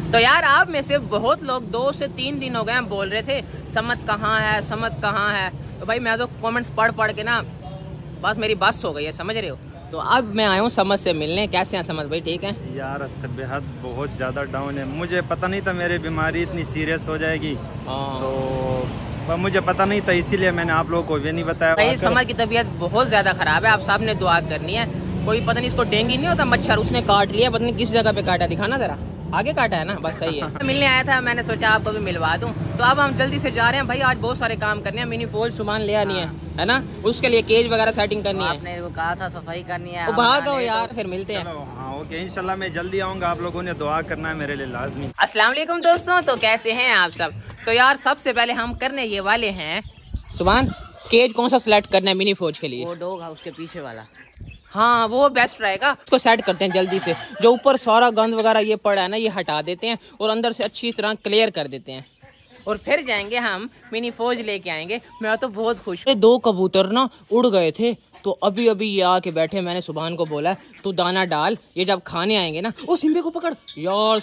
तो यार आप में से बहुत लोग 2 से 3 दिन हो गए बोल रहे थे समत कहाँ है, समत कहाँ है। तो भाई मैं तो कमेंट्स पढ़ के ना बस मेरी बस हो गई है, समझ रहे हो। तो अब मैं आया हूँ समझ से मिलने। कैसे हैं समझ भाई, ठीक है? यार तबीयत बहुत ज़्यादा डाउन है, मुझे पता नहीं था मेरी बीमारी इतनी सीरियस हो जाएगी। तो मुझे पता नहीं था, इसीलिए मैंने आप लोगों को भी नहीं बताया। भाई समझ की तबीयत बहुत ज़्यादा ख़राब है, आप साहब ने दुआ करनी है। कोई पता नहीं इसको डेंगू नहीं होता मच्छर, उसने काट लिया, पता नहीं किस जगह पे काटा, दिखाना जरा, आगे काटा है ना, बस सही है। मिलने आया था, मैंने सोचा आपको भी मिलवा दूं। तो अब हम जल्दी से जा रहे हैं भाई, आज बहुत सारे काम करने हैं। मिनी फौज सामान ले आनी है ना, उसके लिए केज वगैरह सेटिंग करनी है। आपने वो कहा था सफाई करनी है, भागो यार, फिर मिलते हैं। हाँ ओके, इंशाल्लाह मैं जल्दी आऊंगा, आप लोगों ने दुआ करना है मेरे लिए लाजमी। अस्सलाम वालेकुम दोस्तों, तो कैसे हैं आप सब? तो यार सबसे पहले हम करने ये वाले हैं सुभान, केज कौन सा सिलेक्ट करना है मिनी फौज के लिए? वो डॉग हाउस के पीछे वाला। हाँ वो बेस्ट रहेगा, उसको सेट करते हैं जल्दी से। जो ऊपर सारा गंद वगैरह ये पड़ा है ना, ये हटा देते हैं और अंदर से अच्छी तरह क्लियर कर देते हैं, और फिर जाएंगे हम मिनी फौज लेके आएंगे। मैं तो बहुत खुश हूँ। 2 कबूतर ना उड़ गए थे, तो अभी अभी ये आके बैठे। मैंने सुभान को बोला तू दाना डाल, ये जब खाने आएंगे ना। ओ सिम्बे को पकड़ यार,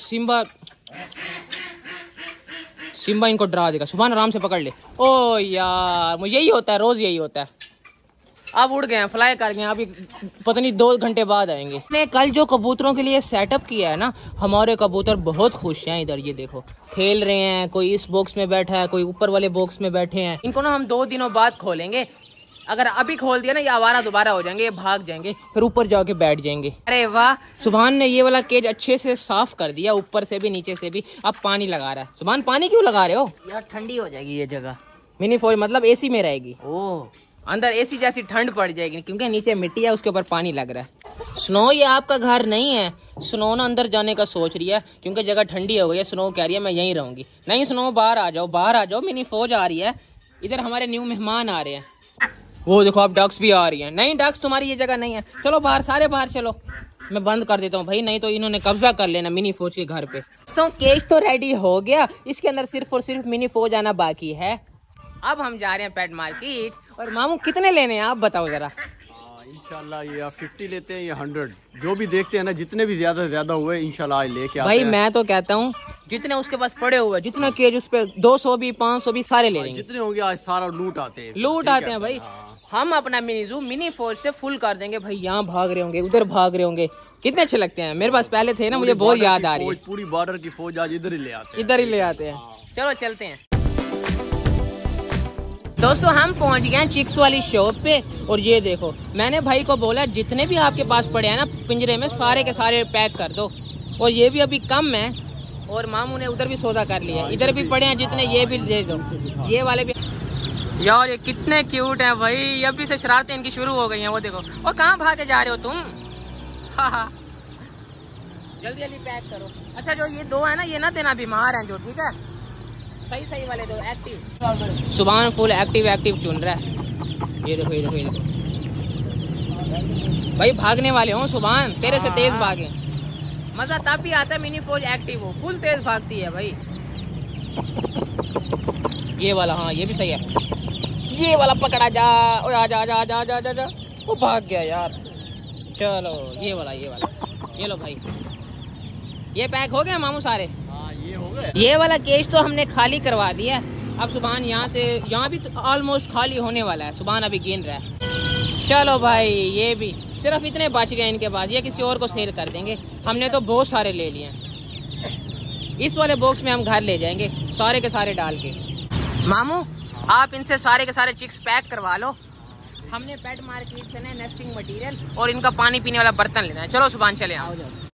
सिम्बा इनको डरा देगा। सुभान आराम से पकड़ ले। ओ यार मुझे यही होता है, रोज यही होता है। अब उड़ गए हैं, फ्लाई कर गए हैं, अभी पता नहीं 2 घंटे बाद आएंगे। ने कल जो कबूतरों के लिए सेटअप किया है ना, हमारे कबूतर बहुत खुश हैं। इधर ये देखो खेल रहे हैं, कोई इस बॉक्स में बैठा है, कोई ऊपर वाले बॉक्स में बैठे हैं। इनको ना हम 2 दिनों बाद खोलेंगे। अगर अभी खोल दिया ना, ये आवारा दोबारा हो जाएंगे, ये भाग जाएंगे, फिर ऊपर जाके बैठ जाएंगे। अरे वाह, सुभान ने ये वाला केज अच्छे से साफ कर दिया, ऊपर से भी नीचे से भी। अब पानी लगा रहा है। सुभान पानी क्यों लगा रहे हो? यार ठंडी हो जाएगी ये जगह। मिनी फौज मतलब एसी में रहेगी। ओह, अंदर एसी जैसी ठंड पड़ जाएगी, क्योंकि नीचे मिट्टी है, उसके ऊपर पानी लग रहा है। स्नो ये आपका घर नहीं है। स्नो ना अंदर जाने का सोच रही है, क्योंकि जगह ठंडी हो गई है। स्नो कह रही है मैं यहीं रहूंगी। नहीं स्नो, बाहर आ जाओ, बाहर आ जाओ, मिनी फौज आ रही है। इधर हमारे न्यू मेहमान आ रहे हैं। वो देखो अब डक्स भी आ रही है। नहीं डक्स तुम्हारी ये जगह नहीं है, चलो बाहर, सारे बाहर चलो। मैं बंद कर देता हूँ भाई, नहीं तो इन्होंने कब्जा कर लेना मिनी फौज के घर पे। तो केज तो रेडी हो गया, इसके अंदर सिर्फ और सिर्फ मिनी फौज आना बाकी है। अब हम जा रहे हैं पेट मार्केट। और मामू कितने लेने हैं आप बताओ जरा? इंशाल्लाह ये 50 लेते हैं या 100, जो भी देखते हैं ना, जितने भी ज्यादा से ज्यादा हुए इंशाल्लाह लेके आते भाई हैं। मैं तो कहता हूँ जितने उसके पास पड़े हुए, जितने केज उस पे 200 भी 500 भी सारे ले लेंगे। जितने होंगे आज सारा लूट आते हैं, लूट आते हैं भाई। हम अपना मिनी जू मिनी फौज से फुल कर देंगे भाई। यहाँ भाग रहे होंगे, उधर भाग रहे होंगे, कितने अच्छे लगते हैं। मेरे पास पहले थे ना, मुझे बहुत याद आ रही है। पूरी बॉर्डर की फौज आज इधर ही ले आते हैं, इधर ही ले आते हैं। चलो चलते हैं दोस्तों। हम पहुंच गए हैं चिक्स वाली शॉप पे, और ये देखो मैंने भाई को बोला जितने भी आपके पास पड़े हैं ना पिंजरे में, सारे के सारे पैक कर दो। और ये भी अभी कम है, और मामू ने उधर भी सौदा कर लिया। इधर भी पड़े हैं जितने, ये भी दे दो, ये वाले भी। यार ये कितने क्यूट हैं भाई, अभी से शरारतें इनकी शुरू हो गई हैं। वो देखो, वो कहाँ भागे जा रहे हो तुम? हाँ जल्दी जल्दी पैक करो। अच्छा जो ये 2 है ना, ये ना देना, बीमार हैं जो, ठीक है? सही वाले दो, एक्टिव। सुभान फुल एक्टिव चुन रहा है। ये देखो ये देखो ये देखो भाई, भागने वाले हो सुभान, तेरे से तेज भागे। मजा तब भी आता है मिनी फौज एक्टिव हो, फुल तेज भागती है भाई। ये वाला, हाँ ये भी सही है। ये वाला पकड़ा जा, और आजा आजा आजा आजा आजा आजा, वो भाग गया यार। चलो ये वाला ये लो भाई, ये पैक हो गया मामू सारे। ये हो गए। ये वाला केज तो हमने खाली करवा दिया। अब सुभान यहाँ भी तो ऑलमोस्ट खाली होने वाला है। सुभान अभी गिन रहा है। चलो भाई ये भी, सिर्फ इतने बच गए इनके पास, ये किसी और को सेल कर देंगे। हमने तो बहुत सारे ले लिए हैं। इस वाले बॉक्स में हम घर ले जाएंगे, सारे के सारे डाल के। मामू आप इनसे सारे के सारे चिक्स पैक करवा लो। हमने पेट मार्केट से नेस्टिंग मटेरियल और इनका पानी पीने वाला बर्तन लेना है। चलो सुभान चले आओ।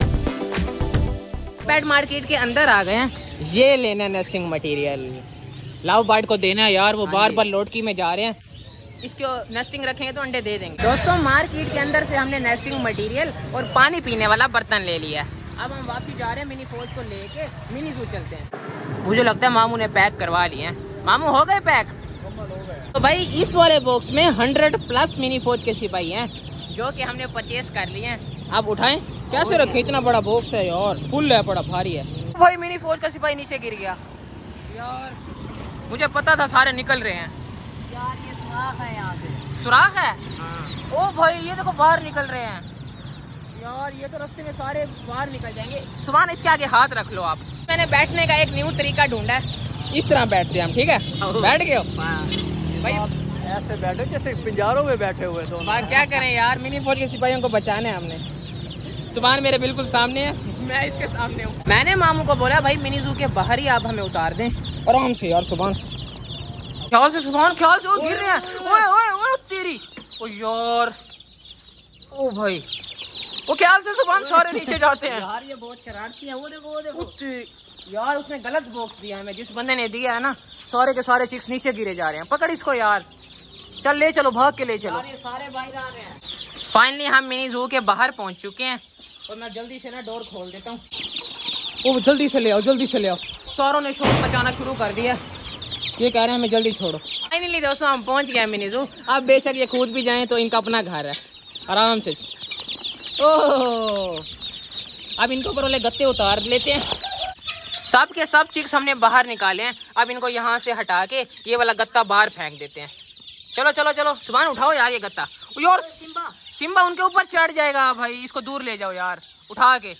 पेट मार्केट के अंदर आ गए हैं, ये लेना है नेस्टिंग मटेरियल। लाओ बर्ड को देना है यार, वो बार बार लौटकी में जा रहे हैं। इसको नेस्टिंग रखेंगे तो अंडे दे देंगे। दोस्तों मार्केट के अंदर से हमने नेस्टिंग मटेरियल और पानी पीने वाला बर्तन ले लिया। अब हम वापस जा रहे हैं, मिनी फौज को लेके मिनी जू चलते हैं। मुझे लगता है मामू ने पैक करवा लिए हैं। मामू हो गए पैक? तो भाई इस वाले बॉक्स में 100+ मिनी फौज के सिपाही हैं, जो कि हमने परचेस कर लिए हैं। अब उठाएं, कैसे रखें? इतना बड़ा बॉक्स है यार, फुल है, बड़ा भारी है भाई। मिनी फौज का सिपाही नीचे गिर गया यार, मुझे पता था सारे निकल रहे हैं यार। ये सुराख है, यहाँ से सुराख है। हाँ। ओ भाई ये देखो बाहर निकल रहे हैं यार, ये तो रास्ते में सारे बाहर निकल जाएंगे। सुभान इसके आगे हाथ रख लो आप। मैंने बैठने का एक न्यू तरीका ढूंढा है। इस तरह बैठते हैं हम, ठीक है? बैठ गए हो भाई? ऐसे बैठे जैसे पिंजारों में बैठे हुए तो क्या करें यार, मिनी फौज के सिपाहियों को बचाना है हमने। सुभान मेरे बिल्कुल सामने है, मैं इसके सामने हूँ। मैंने मामू को बोला भाई मिनी जू के बाहर ही आप हमें उतार दें आराम से यार। सुभान ख्याल से, सुभान ख्याल से, वो गिर रहे हैं। ओए ओए ओए तेरी, ओ यार, ओ भाई, वो ख्याल से सुभान, सारे नीचे जाते हैं यार। ये बहुत शरारती है, वो देखो वो देखो। यार उसने गलत बॉक्स दिया हमें, जिस बंदे ने दिया है ना, सारे के सारे चिक्स नीचे गिरे जा रहे हैं। पकड़ इसको यार, चल ले चलो, भाग के ले चलो। ये सारे बाहर आ रहे हैं। फाइनली हम मिनी जू के बाहर पहुंच चुके हैं और मैं जल्दी से ना डोर खोल देता हूँ। ओ जल्दी से ले आओ, जल्दी से ले आओ। सारों ने शोर मचाना शुरू कर दिया, ये कह रहे हैं हमें जल्दी छोड़ो। फाइनली दोस्तों हम पहुंच गए मिनी जू। अब बेशक ये कूद भी जाएं तो इनका अपना घर है, आराम से। ओह, अब इनको ऊपर वाले गत्ते उतार लेते हैं। सब के सब चिक्स हमने बाहर निकाले हैं। अब इनको यहाँ से हटा के ये वाला गत्ता बाहर फेंक देते हैं। चलो चलो चलो सुभान, उठाओ यार ये गत्ता। यार सिम्बा उनके ऊपर चढ़ जाएगा भाई, इसको दूर ले जाओ यार उठा के।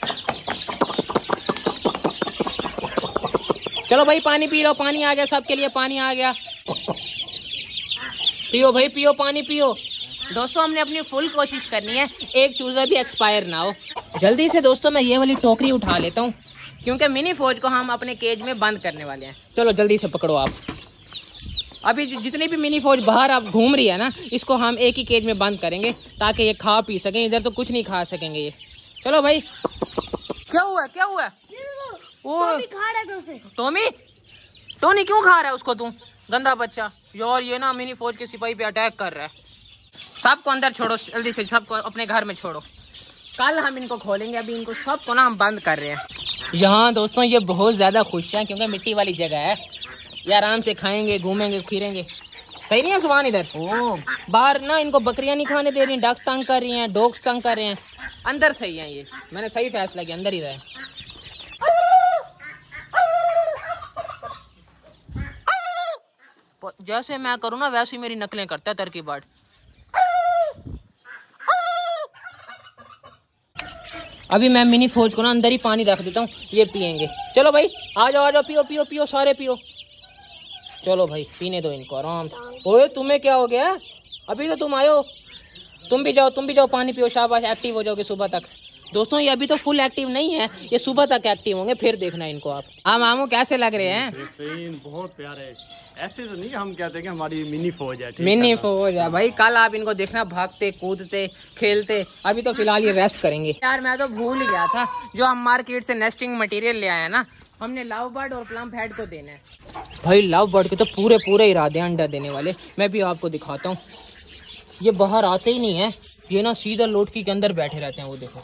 चलो भाई पानी पी लो, पानी आ गया सबके लिए, पानी आ गया। पियो भाई पियो, पानी पियो। दोस्तों हमने अपनी फुल कोशिश करनी है एक चूजा भी एक्सपायर ना हो। जल्दी से दोस्तों मैं ये वाली टोकरी उठा लेता हूँ, क्योंकि मिनी फौज को हम अपने केज में बंद करने वाले हैं। चलो जल्दी से पकड़ो आप। अभी जितनी भी मिनी फौज बाहर अब घूम रही है ना, इसको हम एक ही केज में बंद करेंगे ताकि ये खा पी सकें। इधर तो कुछ नहीं खा सकेंगे ये। चलो भाई। क्या हुआ क्या हुआ? टॉमी, टोनी क्यों खा रहा है उसको तू, गंदा बच्चा? यार ये ना मिनी फौज के सिपाही पे अटैक कर रहा है। सबको अंदर छोड़ो जल्दी से, सबको अपने घर में छोड़ो। कल हम इनको खोलेंगे, अभी इनको सबको ना हम बंद कर रहे हैं। यहाँ दोस्तों ये बहुत ज्यादा खुश हैं क्योंकि मिट्टी वाली जगह है, ये आराम से खाएंगे घूमेंगे फिरेंगे। सही नहीं है सुभान? इधर ओ बाहर ना इनको बकरियां नहीं खाने दे रही, डक्स तंग कर रही हैं, डॉग्स तंग कर रहे हैं। अंदर सही है, ये मैंने सही फैसला किया, अंदर ही रहे। जैसे मैं करूँ ना वैसे ही मेरी नकलें करता है टर्की बर्ड। अभी मैं मिनी फौज को ना अंदर ही पानी रख देता हूँ, ये पियेंगे। चलो भाई आ जाओ पियो पियो पियो, सारे पियो। चलो भाई पीने दो इनको आराम से। ओए तुम्हें क्या हो गया? अभी तो तुम आयो, तुम भी जाओ पानी पियो, शाबाश, एक्टिव हो जाओगे सुबह तक। दोस्तों ये अभी तो फुल एक्टिव नहीं है, ये सुबह तक एक्टिव होंगे, फिर देखना इनको आप। हाँ मामू कैसे लग रहे हैं? बहुत प्यारे। ऐसे तो नहीं हम कहते कि हमारी मिनी फौज है, मिनी फौज है भाई। कल आप इनको देखना भागते कूदते खेलते। अभी तो फिलहाल ये रेस्ट करेंगे। यार मैं तो भूल ही गया था, जो हम मार्केट से नेस्टिंग मटेरियल ले आए ना, हमने लव बर्ड और प्लम हेड को देना है। भाई लव बर्ड के तो पूरे इरादे अंडा देने वाले। मैं भी आपको दिखाता हूँ, ये बाहर आते ही नहीं है, ये ना सीधा लोटकी के अंदर बैठे रहते हैं। वो देखो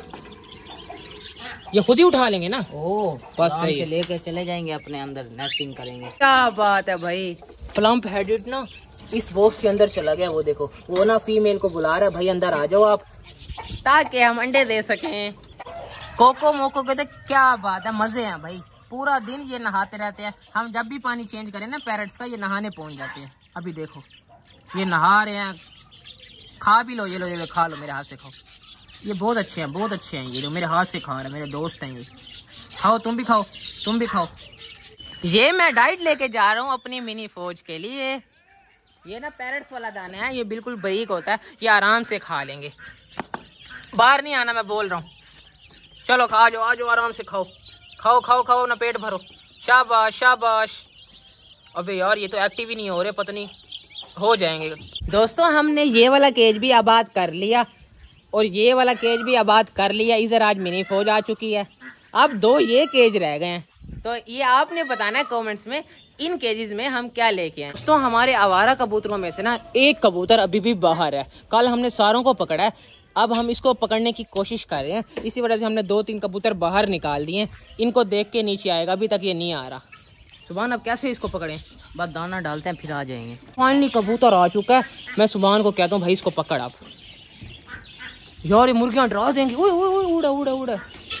ये खुद ही उठा लेंगे ना। ओ बस सही है, लेके चले जाएंगे अपने अंदर, नेस्टिंग करेंगे। क्या बात है भाई। प्लम्प हेडेड ना इस बॉक्स के अंदर चला गया। वो देखो वो ना फीमेल को बुला रहा है, भाई अंदर आ जाओ आप, ताकि हम अंडे दे सकें। कोको मोको के तो क्या बात है, मजे हैं भाई। पूरा दिन ये नहाते रहते हैं। हम जब भी पानी चेंज करें ना पैरट्स का, ये नहाने पहुंच जाते हैं। अभी देखो ये नहा रहे हैं। खा भी लो, ये लो खा लो, मेरे हाथ से खाओ। ये बहुत अच्छे हैं ये जो मेरे हाथ से खा रहे हैं, मेरे दोस्त हैं ये। खाओ तुम भी खाओ। ये मैं डाइट लेके जा रहा हूँ अपनी मिनी फौज के लिए। ये ना पैरट्स वाला दाना है, ये बिल्कुल बारीक होता है, ये आराम से खा लेंगे। बाहर नहीं आना, मैं बोल रहा हूँ। चलो आ जाओ आराम से खाओ ना, पेट भरो। शाबाश। अबे यार ये तो एक्टिव ही नहीं हो रहे, पता नहीं हो जाएंगे। दोस्तों हमने ये वाला केज भी आबाद कर लिया और ये वाला केज भी आबाद कर लिया। इधर आज मिनी फौज आ चुकी है, अब 2 ये केज रह गए हैं। तो ये आपने बताना है कमेंट्स में इन केजेस में हम क्या लेके आए। दोस्तों हमारे आवारा कबूतरों में से ना एक कबूतर अभी भी बाहर है। कल हमने सारों को पकड़ा है, अब हम इसको पकड़ने की कोशिश कर रहे हैं। इसी वजह से हमने 2-3 कबूतर बाहर निकाल दिए। इनको देख के नीचे आएगा, अभी तक ये नहीं आ रहा। सुभान अब कैसे इसको पकड़े? बस दाना डालते हैं फिर आ जाएंगे। फाइनली कबूतर आ चुका है। मैं सुभान को कहता हूँ भाई इसको पकड़ आप। यार ये मुर्गियां डरा देंगी। उड़ा।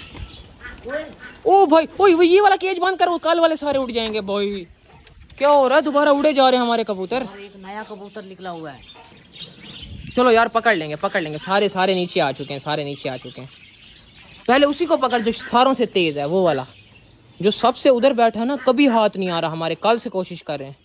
ओ भाई ओए ये वाला केज बंद करो, कल वाले सारे उड़ जाएंगे भाई। क्या हो रहा है, दोबारा उड़े जा रहे हैं हमारे कबूतर। एक नया कबूतर निकला हुआ है। चलो यार पकड़ लेंगे। सारे नीचे आ चुके हैं, पहले उसी को पकड़ जो सारों से तेज है, वो वाला। जो सबसे उधर बैठा है ना, कभी हाथ नहीं आ रहा हमारे, कल से कोशिश कर रहे हैं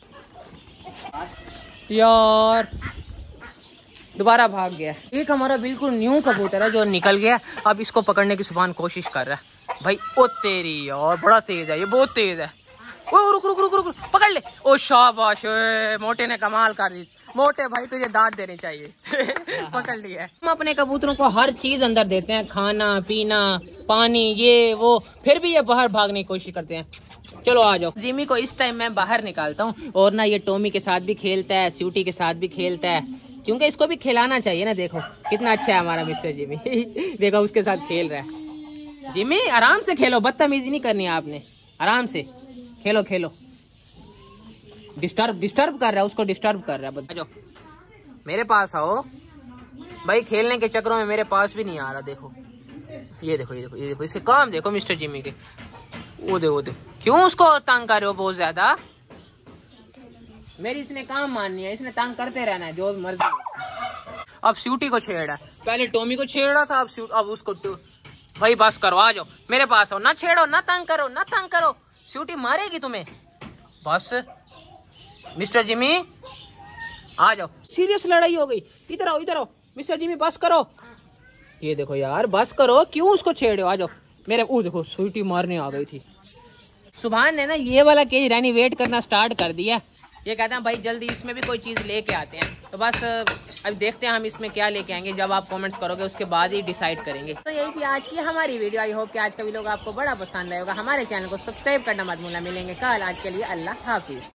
यार, दोबारा भाग गया। एक हमारा बिल्कुल न्यू कबूतर है जो निकल गया, अब इसको पकड़ने की सुभान कोशिश कर रहा है भाई। ओ तेरी यार, बड़ा तेज है ये, बहुत तेज है। ओ रुक रुक रुक रुक, पकड़ ले। ओ शाबाश, मोटे ने कमाल कर दी। मोटे भाई तुझे दाद देनी चाहिए। पकड़ लिया। हम अपने कबूतरों को हर चीज अंदर देते हैं, खाना पीना पानी ये वो, फिर भी ये बाहर भागने की कोशिश करते हैं। चलो आ जाओ। जिमी को इस टाइम मैं बाहर निकालता हूँ, और ना ये टॉमी के साथ भी खेलता है, स्यूटी के साथ भी खेलता है, क्योंकि इसको भी खिलाना चाहिए ना। देखो कितना अच्छा है हमारा मिस्टर जिमी। देखो उसके साथ खेल रहा है। जिमी आराम से खेलो, बदतमीजी नहीं करनी है आपने, आराम से खेलो खेलो। डिस्टर्ब कर रहा है, उसको डिस्टर्ब कर रहा है। जाओ मेरे पास आओ भाई, खेलने के चक्रों में मेरे पास भी नहीं आ रहा। देखो ये देखो ये देखो ये देखो, इसके काम देखो मिस्टर जिमी के। वो देखो क्यों उसको तंग कर रहे हो बहुत ज्यादा। मेरी इसने काम माननी है, इसने तंग करते रहना है जो मर्जी। अब स्यूटी को छेड़ा, पहले टॉमी को छेड़ा था, अब उसको भाई बस करो, आ जाओ मेरे पास आओ, ना छेड़ो ना तंग करो ना तंग करो, स्यूटी मारेगी तुम्हें। बस मिस्टर जिमी आ जाओ, सीरियस लड़ाई हो गई। इधर आओ मिस्टर जिमी, बस करो। ये देखो यार बस करो, क्यों उसको छेड़े हो, आ जाओ मेरे। वो देखो स्यूटी मारने आ गई थी। सुभान ने ना ये वाला केज रेनोवेट करना स्टार्ट कर दिया। ये कहते हैं भाई जल्दी इसमें भी कोई चीज़ लेके आते हैं, तो बस अभी देखते हैं हम इसमें क्या लेके आएंगे। जब आप कमेंट्स करोगे उसके बाद ही डिसाइड करेंगे। तो यही थी आज की हमारी वीडियो। आई होप कि आज का वीडियो आपको बड़ा पसंद आएगा। हमारे चैनल को सब्सक्राइब करना मत भूलना। मिलेंगे कल, आज के लिए अल्लाह हाफिज।